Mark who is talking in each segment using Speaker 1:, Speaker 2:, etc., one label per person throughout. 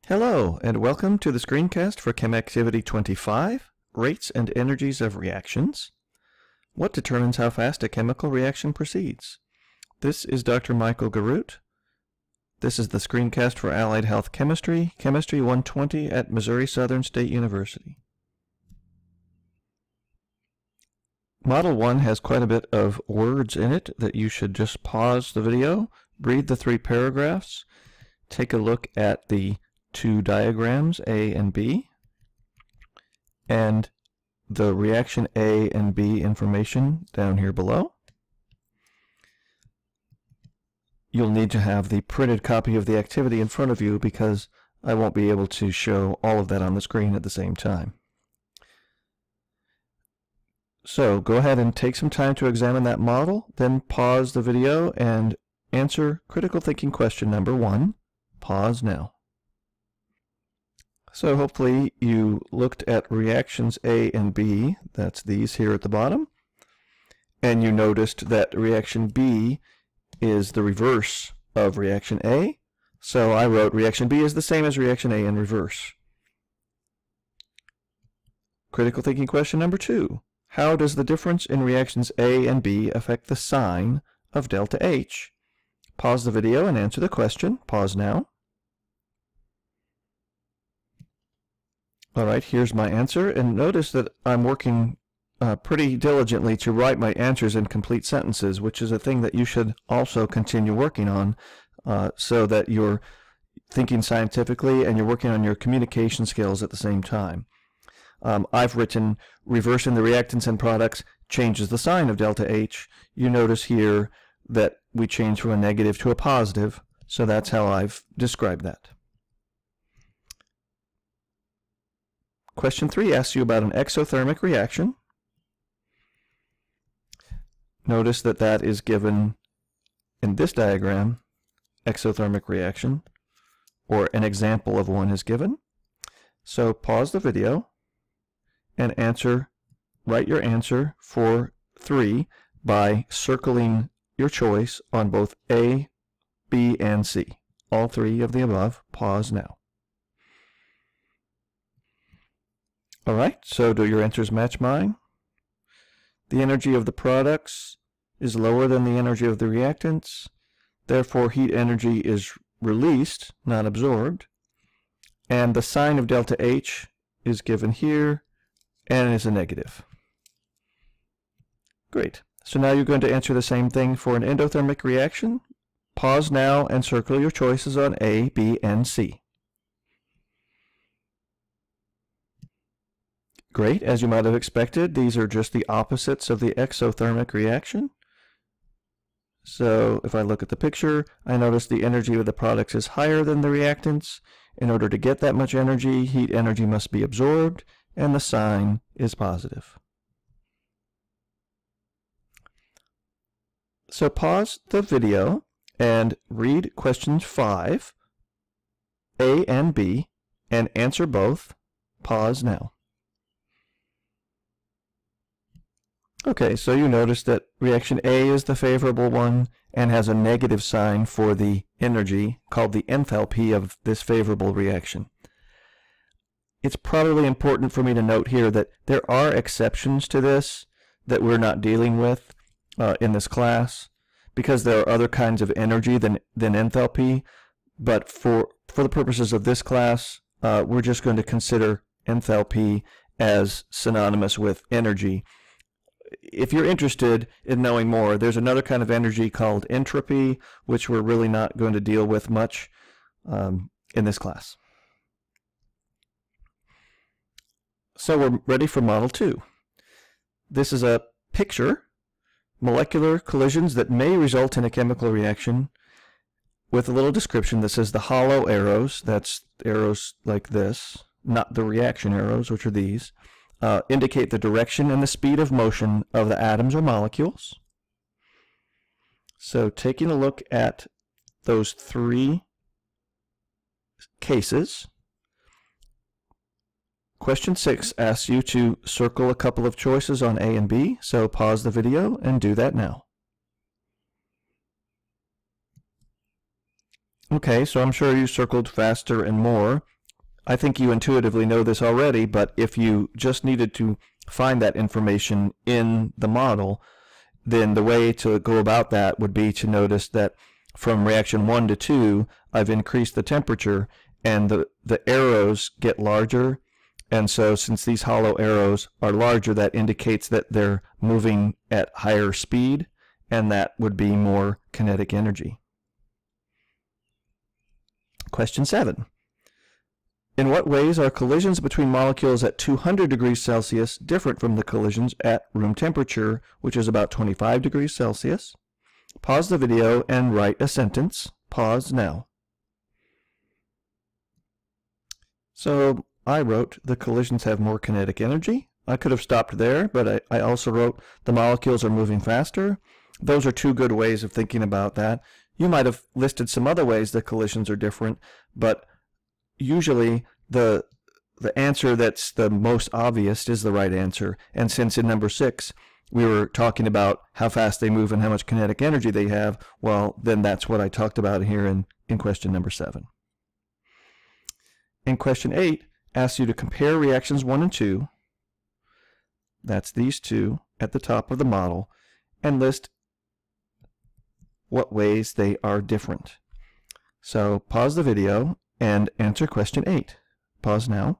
Speaker 1: Hello, and welcome to the screencast for Chem Activity 25, Rates and Energies of Reactions. What determines how fast a chemical reaction proceeds? This is Dr. Michael Garut. This is the screencast for Allied Health Chemistry, Chemistry 120 at Missouri Southern State University. Model 1 has quite a bit of words in it that you should just pause the video, read the 3 paragraphs, take a look at the 2 diagrams, A and B, and the reaction A and B information down here below. You'll need to have the printed copy of the activity in front of you because I won't be able to show all of that on the screen at the same time. So go ahead and take some time to examine that model, then pause the video and answer critical thinking question number 1. Pause now. So hopefully you looked at reactions A and B, that's these here at the bottom, and you noticed that reaction B is the reverse of reaction A, so I wrote reaction B is the same as reaction A in reverse. Critical thinking question number 2. How does the difference in reactions A and B affect the sign of delta H? Pause the video and answer the question. Pause now. Alright, here's my answer, and notice that I'm working pretty diligently to write my answers in complete sentences, which is a thing that you should also continue working on so that you're thinking scientifically and you're working on your communication skills at the same time. I've written reversing the reactants and products changes the sign of delta H. You notice here that we change from a negative to a positive, so that's how I've described that. Question 3 asks you about an exothermic reaction. Notice that that is given in this diagram, exothermic reaction, or an example of one is given. So pause the video and write your answer for 3 by circling your choice on both A, B, and C. All 3 of the above. Pause now. Alright, so do your answers match mine? The energy of the products is lower than the energy of the reactants. Therefore, heat energy is released, not absorbed. And the sign of delta H is given here and is a negative. Great. So now you're going to answer the same thing for an endothermic reaction. Pause now and circle your choices on A, B, and C. Great, as you might have expected, these are just the opposites of the exothermic reaction. So if I look at the picture, I notice the energy of the products is higher than the reactants. In order to get that much energy, heat energy must be absorbed, and the sign is positive. So pause the video and read questions 5, A and B, and answer both. Pause now. Okay, so you notice that reaction A is the favorable one and has a negative sign for the energy called the enthalpy of this favorable reaction. It's probably important for me to note here that there are exceptions to this that we're not dealing with in this class because there are other kinds of energy than enthalpy, but for the purposes of this class, we're just going to consider enthalpy as synonymous with energy. If you're interested in knowing more, there's another kind of energy called entropy, which we're really not going to deal with much in this class. So we're ready for Model 2. This is a picture, molecular collisions that may result in a chemical reaction, with a little description that says the hollow arrows, that's arrows like this, not the reaction arrows, which are these, indicate the direction and the speed of motion of the atoms or molecules. So taking a look at those 3 cases, question 6 asks you to circle a couple of choices on A and B, so pause the video and do that now. Okay, so I'm sure you circled faster and more I think you intuitively know this already, but if you just needed to find that information in the model, then the way to go about that would be to notice that from reaction 1 to 2, I've increased the temperature, and the arrows get larger. And so since these hollow arrows are larger, that indicates that they're moving at higher speed, and that would be more kinetic energy. Question 7. In what ways are collisions between molecules at 200 degrees Celsius different from the collisions at room temperature, which is about 25 degrees Celsius? Pause the video and write a sentence. Pause now. So I wrote the collisions have more kinetic energy. I could have stopped there, but I also wrote the molecules are moving faster. Those are two good ways of thinking about that. You might have listed some other ways the collisions are different, but usually the answer that's the most obvious is the right answer. And since in number 6 we were talking about how fast they move and how much kinetic energy they have, well, then that's what I talked about here in question number 7. In question 8, asks you to compare reactions 1 and 2, that's these two at the top of the model, and list what ways they are different. So pause the video and answer question 8. Pause now.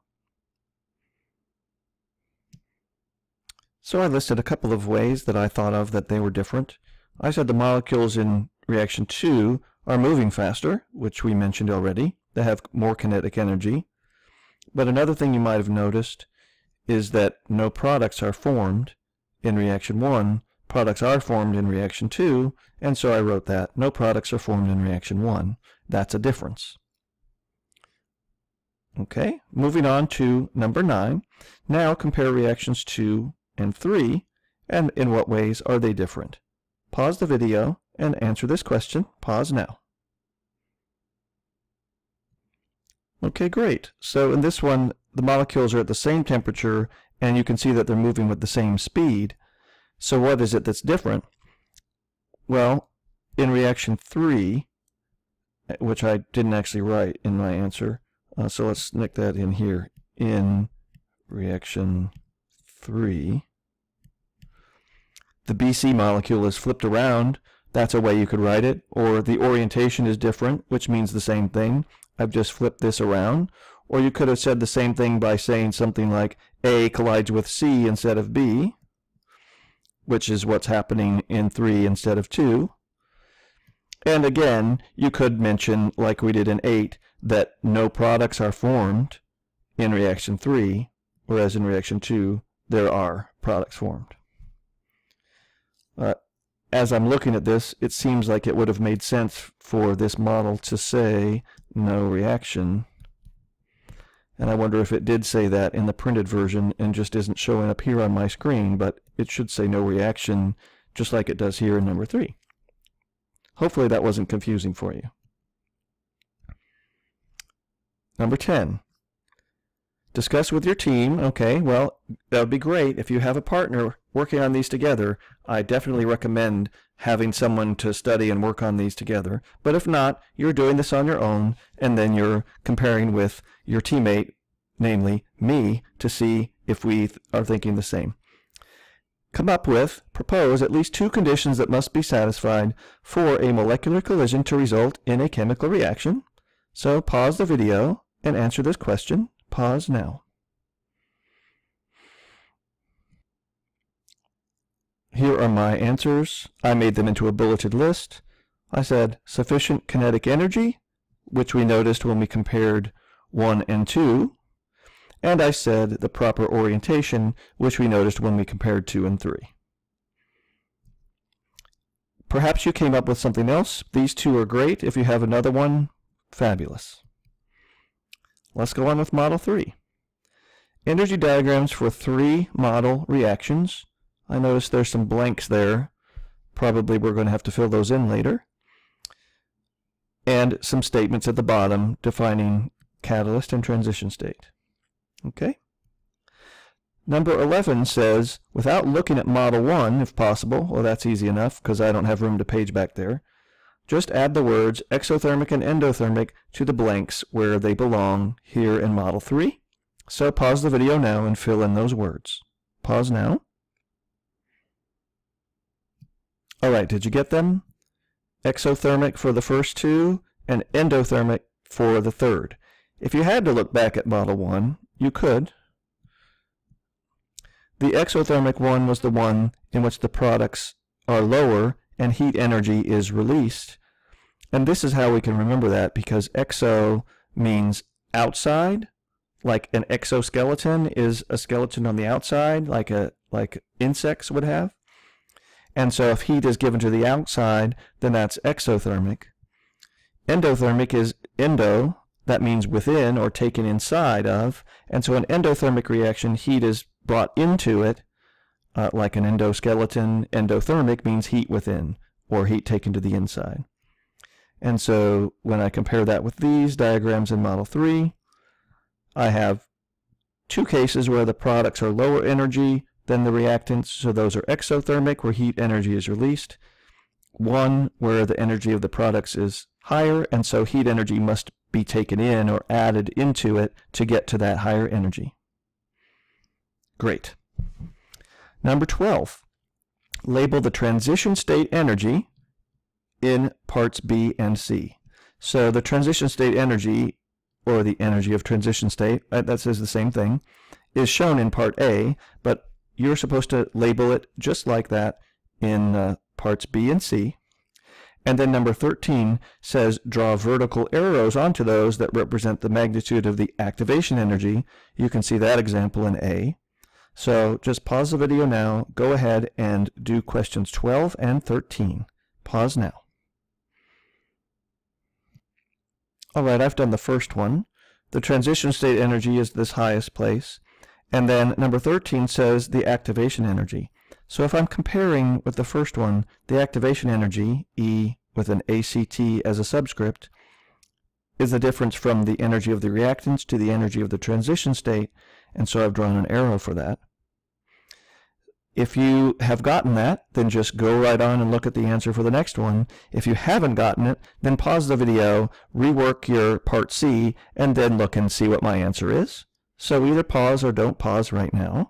Speaker 1: So I listed a couple of ways that I thought of that they were different. I said the molecules in reaction 2 are moving faster, which we mentioned already. They have more kinetic energy. But another thing you might have noticed is that no products are formed in reaction 1. Products are formed in reaction 2, and so I wrote that. No products are formed in reaction 1. That's a difference. Okay, moving on to number 9. Now compare reactions 2 and 3, and in what ways are they different? Pause the video and answer this question. Pause now. Okay, great. So in this one, the molecules are at the same temperature, and you can see that they're moving with the same speed. So what is it that's different? Well, in reaction 3, which I didn't actually write in my answer, so let's nick that in here. In reaction 3, the BC molecule is flipped around. That's a way you could write it. Or the orientation is different, which means the same thing. I've just flipped this around. Or you could have said the same thing by saying something like A collides with C instead of B, which is what's happening in 3 instead of 2. And again, you could mention, like we did in 8, that no products are formed in reaction 3, whereas in reaction 2, there are products formed. As I'm looking at this, it seems like it would have made sense for this model to say no reaction. And I wonder if it did say that in the printed version and just isn't showing up here on my screen, but it should say no reaction just like it does here in number 3. Hopefully that wasn't confusing for you. Number 10. Discuss with your team. Okay, well, that would be great. If you have a partner working on these together, I definitely recommend having someone to study and work on these together. But if not, you're doing this on your own, and then you're comparing with your teammate, namely me, to see if we are thinking the same. Propose at least 2 conditions that must be satisfied for a molecular collision to result in a chemical reaction. So pause the video and answer this question. Pause now. Here are my answers. I made them into a bulleted list. I said sufficient kinetic energy, which we noticed when we compared 1 and 2. And I said the proper orientation, which we noticed when we compared 2 and 3. Perhaps you came up with something else. These 2 are great. If you have another one, fabulous. Let's go on with Model 3. Energy diagrams for 3 model reactions. I noticed there's some blanks there. Probably we're going to have to fill those in later. And some statements at the bottom defining catalyst and transition state. Okay. Number 11 says, without looking at Model 1, if possible, well, that's easy enough because I don't have room to page back there. just add the words exothermic and endothermic to the blanks where they belong here in Model 3. So pause the video now and fill in those words. Pause now. All right, did you get them? Exothermic for the first two and endothermic for the third. If you had to look back at Model 1, you could. The exothermic one was the one in which the products are lower and heat energy is released. And this is how we can remember that, because exo means outside, like an exoskeleton is a skeleton on the outside, like insects would have. And so if heat is given to the outside, then that's exothermic. Endothermic is endo, that means within or taken inside of. And so an endothermic reaction, heat is brought into it, like an endoskeleton. Endothermic means heat within, or heat taken to the inside. And so when I compare that with these diagrams in Model 3, I have two cases where the products are lower energy than the reactants, so those are exothermic, where heat energy is released. One where the energy of the products is higher, and so heat energy must be taken in or added into it to get to that higher energy. Great. Number 12. Label the transition state energy in parts B and C. So the transition state energy, or the energy of transition state, that says the same thing, is shown in part A, but you're supposed to label it just like that in parts B and C. And then number 13 says draw vertical arrows onto those that represent the magnitude of the activation energy. You can see that example in A. So just pause the video now, go ahead and do questions 12 and 13. Pause now. All right, I've done the first one. The transition state energy is this highest place. And then number 13 says the activation energy. So if I'm comparing with the first one, the activation energy, E with an ACT as a subscript, is the difference from the energy of the reactants to the energy of the transition state, and so I've drawn an arrow for that. If you have gotten that, then just go right on and look at the answer for the next one. If you haven't gotten it, then pause the video, rework your part C, and then look and see what my answer is. So either pause or don't pause right now.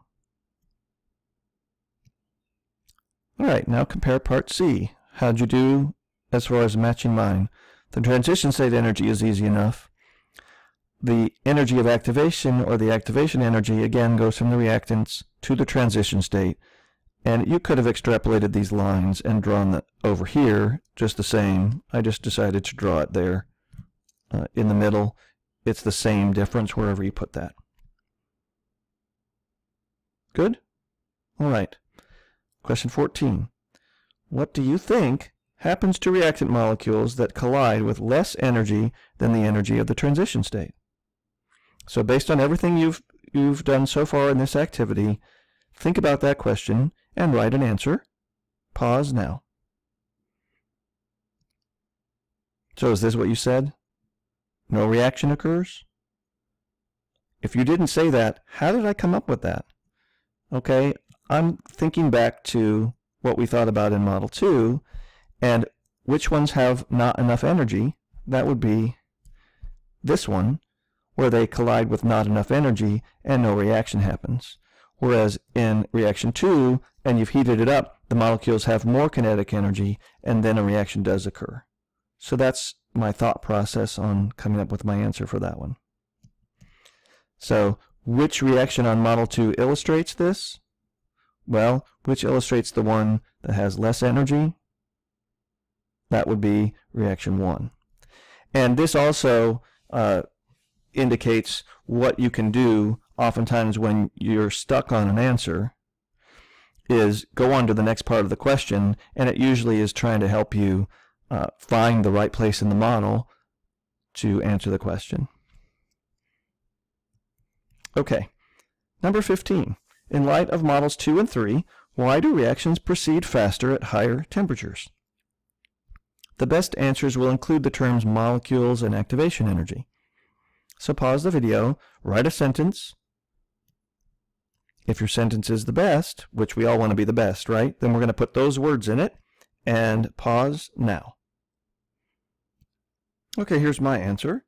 Speaker 1: All right, now compare part C. How'd you do as far as matching mine? The transition state energy is easy enough. The energy of activation, or the activation energy, again goes from the reactants to the transition state. And you could have extrapolated these lines and drawn that over here just the same. I just decided to draw it there in the middle. It's the same difference wherever you put that. Good? All right. Question 14. What do you think happens to reactant molecules that collide with less energy than the energy of the transition state? So based on everything you've done so far in this activity, think about that question and write an answer. Pause now. So is this what you said? No reaction occurs? If you didn't say that, how did I come up with that? Okay, I'm thinking back to what we thought about in Model 2, and which ones have not enough energy. That would be this one, where they collide with not enough energy and no reaction happens. Whereas in reaction 2, and you've heated it up, the molecules have more kinetic energy, and then a reaction does occur. So that's my thought process on coming up with my answer for that one. So which reaction on Model 2 illustrates this? Well, which illustrates the one that has less energy? That would be reaction 1. And this also indicates what you can do oftentimes when you're stuck on an answer, is go on to the next part of the question, and it usually is trying to help you find the right place in the model to answer the question. Okay, number 15. In light of models 2 and 3, why do reactions proceed faster at higher temperatures? The best answers will include the terms molecules and activation energy. So pause the video, write a sentence. If your sentence is the best, which we all want to be the best, right? Then we're going to put those words in it, and pause now. Okay, here's my answer.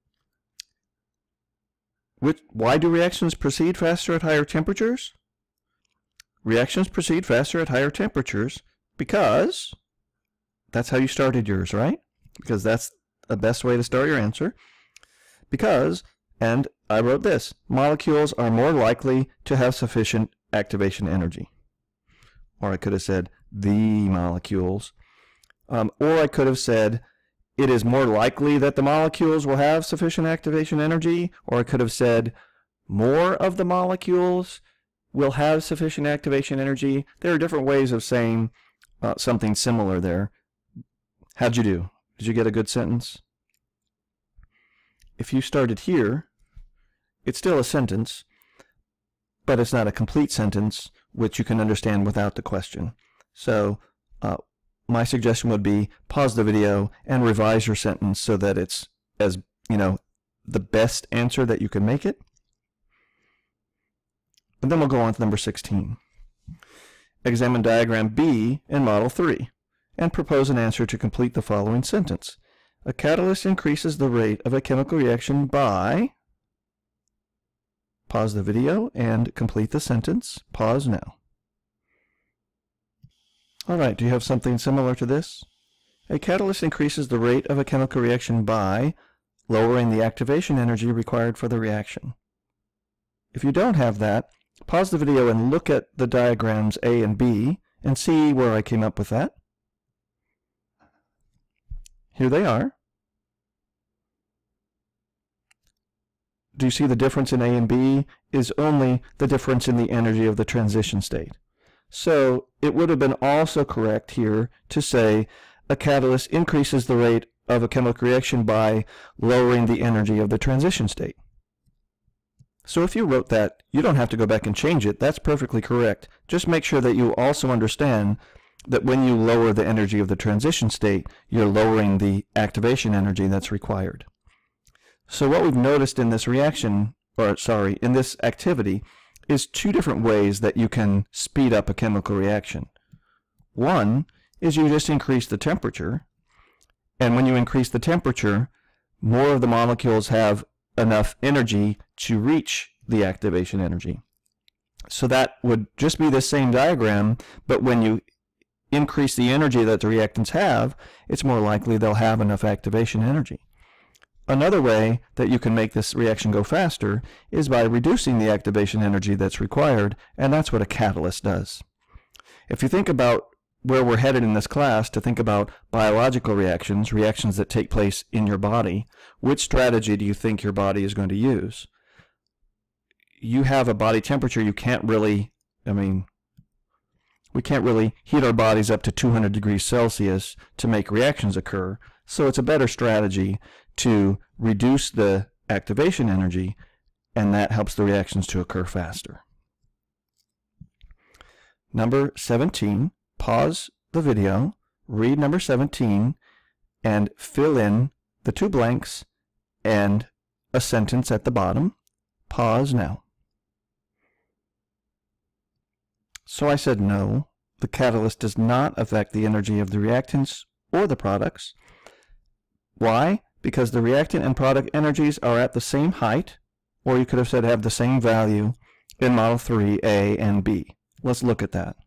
Speaker 1: Why do reactions proceed faster at higher temperatures? Reactions proceed faster at higher temperatures because that's how you started yours, right? Because that's the best way to start your answer. Because, and I wrote this, molecules are more likely to have sufficient activation energy. Or I could have said the molecules. Or I could have said it is more likely that the molecules will have sufficient activation energy. Or I could have said more of the molecules will have sufficient activation energy. There are different ways of saying something similar there. How'd you do? Did you get a good sentence? If you started here, it's still a sentence, but it's not a complete sentence, which you can understand without the question. So my suggestion would be pause the video and revise your sentence so that it's as, the best answer that you can make it. And then we'll go on to number 16. Examine diagram B in Model 3 and propose an answer to complete the following sentence. A catalyst increases the rate of a chemical reaction by... Pause the video and complete the sentence. Pause now. All right, do you have something similar to this? A catalyst increases the rate of a chemical reaction by lowering the activation energy required for the reaction. If you don't have that, pause the video and look at the diagrams A and B and see where I came up with that. Here they are. Do you see the difference in A and B is only the difference in the energy of the transition state? So it would have been also correct here to say a catalyst increases the rate of a chemical reaction by lowering the energy of the transition state. So if you wrote that, you don't have to go back and change it. That's perfectly correct. Just make sure that you also understand that when you lower the energy of the transition state, you're lowering the activation energy that's required. So what we've noticed in this reaction, in this activity, is two different ways that you can speed up a chemical reaction. One is you just increase the temperature, and when you increase the temperature, more of the molecules have enough energy to reach the activation energy. So that would just be the same diagram, but when you increase the energy that the reactants have, it's more likely they'll have enough activation energy. Another way that you can make this reaction go faster is by reducing the activation energy that's required, and that's what a catalyst does. If you think about where we're headed in this class, to think about biological reactions, reactions that take place in your body, which strategy do you think your body is going to use? You have a body temperature. You can't really, we can't really heat our bodies up to 200 degrees Celsius to make reactions occur. So it's a better strategy to reduce the activation energy, and that helps the reactions to occur faster. Number 17, pause the video, read number 17, and fill in the two blanks and a sentence at the bottom. Pause now. So I said no, the catalyst does not affect the energy of the reactants or the products. Why? Because the reactant and product energies are at the same height, or you could have said have the same value in Model 3, A and B. Let's look at that.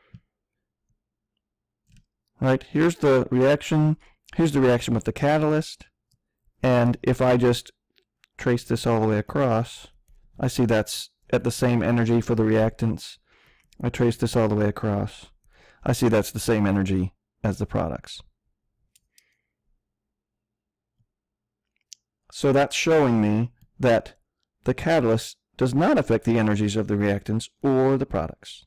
Speaker 1: Right, here's the reaction with the catalyst, and if I just trace this all the way across, I see that's at the same energy for the reactants. I trace this all the way across. I see that's the same energy as the products. So that's showing me that the catalyst does not affect the energies of the reactants or the products.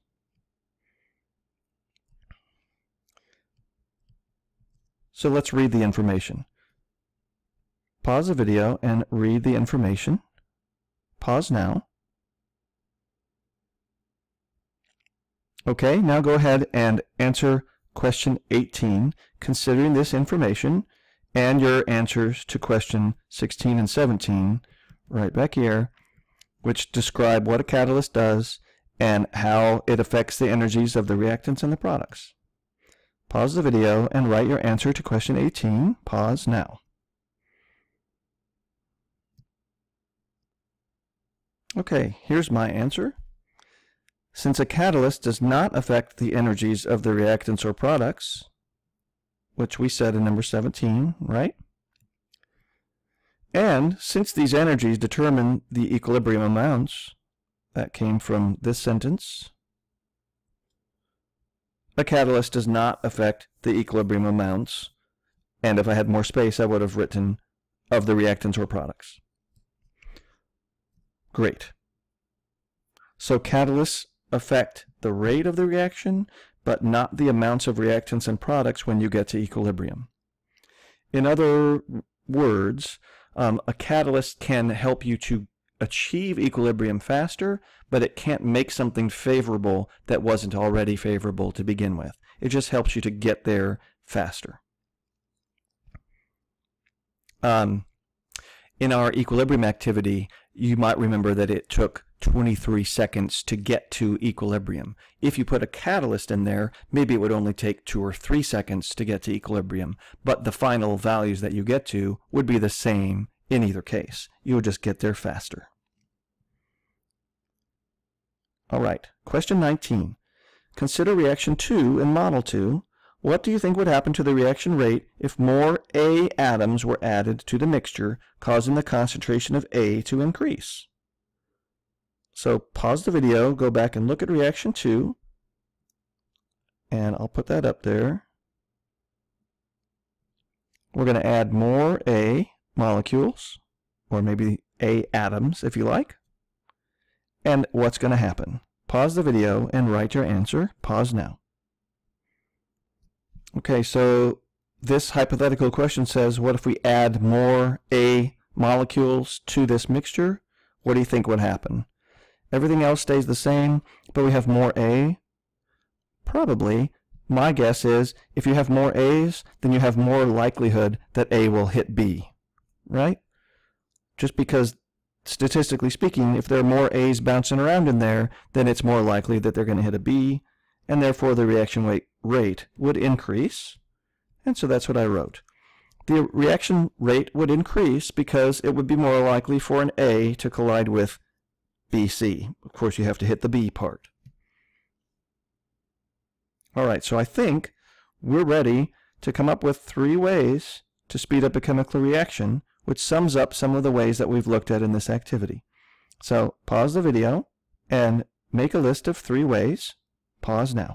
Speaker 1: So let's read the information. Pause the video and read the information. Pause now. Okay, now go ahead and answer question 18, considering this information and your answers to question 16 and 17 right back here, which describe what a catalyst does and how it affects the energies of the reactants and the products. Pause the video and write your answer to question 18. Pause now. Okay, here's my answer. Since a catalyst does not affect the energies of the reactants or products, which we said in number 17, right? And since these energies determine the equilibrium amounts, that came from this sentence, a catalyst does not affect the equilibrium amounts, and if I had more space, I would have written of the reactants or products. Great. So catalysts affect the rate of the reaction, but not the amounts of reactants and products when you get to equilibrium. In other words, a catalyst can help you to achieve equilibrium faster, but it can't make something favorable that wasn't already favorable to begin with. It just helps you to get there faster. In our equilibrium activity, you might remember that it took 23 seconds to get to equilibrium. If you put a catalyst in there, maybe it would only take 2 or 3 seconds to get to equilibrium, but the final values that you get to would be the same in either case. You would just get there faster. All right, question 19. Consider reaction 2 in model 2. What do you think would happen to the reaction rate if more A atoms were added to the mixture, causing the concentration of A to increase? So pause the video, go back and look at reaction 2, and I'll put that up there. We're going to add more A molecules, or maybe A atoms if you like. And what's going to happen? Pause the video and write your answer. Pause now. Okay, so this hypothetical question says, what if we add more A molecules to this mixture? What do you think would happen? Everything else stays the same, but we have more A? Probably. My guess is if you have more A's, then you have more likelihood that A will hit B, right? Just because statistically speaking, if there are more A's bouncing around in there, then it's more likely that they're going to hit a B, and therefore the reaction rate would increase. And so that's what I wrote. The reaction rate would increase because it would be more likely for an A to collide with BC. Of course, you have to hit the B part. All right, so I think we're ready to come up with 3 ways to speed up a chemical reaction, which sums up some of the ways that we've looked at in this activity. So pause the video and make a list of 3 ways. Pause now.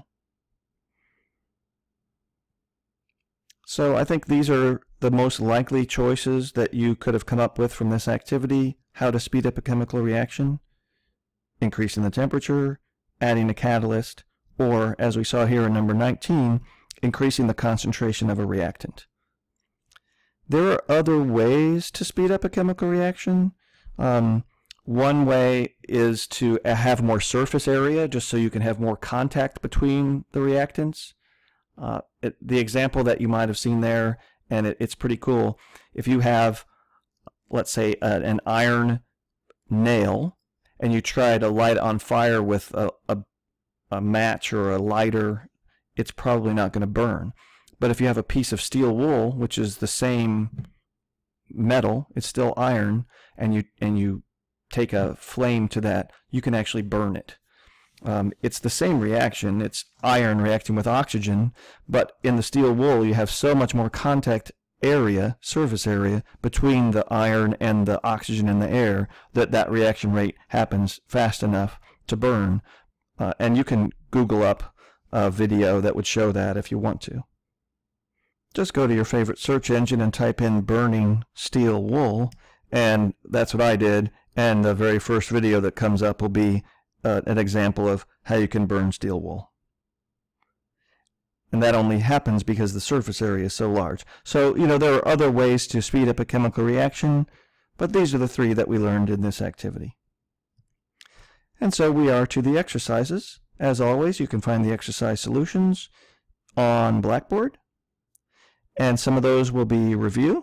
Speaker 1: So I think these are the most likely choices that you could have come up with from this activity. How to speed up a chemical reaction: increasing the temperature, adding a catalyst, or, as we saw here in number 19, increasing the concentration of a reactant. There are other ways to speed up a chemical reaction. One way is to have more surface area, just so you can have more contact between the reactants. The example that you might have seen there, and it's pretty cool, if you have, let's say, an iron nail, and you try to light it on fire with a match or a lighter, it's probably not going to burn. But if you have a piece of steel wool, which is the same metal, it's still iron, and you take a flame to that, you can actually burn it. It's the same reaction. It's iron reacting with oxygen, but in the steel wool you have so much more contact area, surface area, between the iron and the oxygen in the air that reaction rate happens fast enough to burn. And you can Google up a video that would show that if you want to. Just go to your favorite search engine and type in burning steel wool, and that's what I did, and the very first video that comes up will be an example of how you can burn steel wool. And that only happens because the surface area is so large. So, there are other ways to speed up a chemical reaction, but these are the 3 that we learned in this activity. And so we are to the exercises. As always, you can find the exercise solutions on Blackboard, and some of those will be review.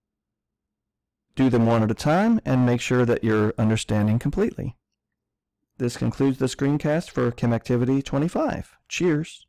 Speaker 1: Do them one at a time and make sure that you're understanding completely. This concludes the screencast for Chem Activity 25. Cheers!